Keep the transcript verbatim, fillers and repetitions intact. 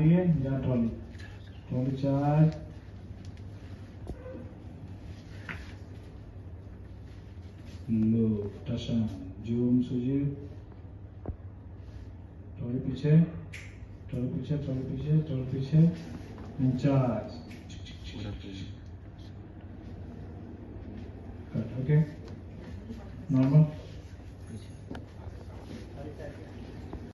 रही है या ट्रॉली ट्रॉली चार्ज लो टशन जूम सुजीव ट्रॉली पीछे ट्रॉली पीछे ट्रॉली पीछे ट्रॉली पीछे इंचार्ज कट ओके नॉर्मल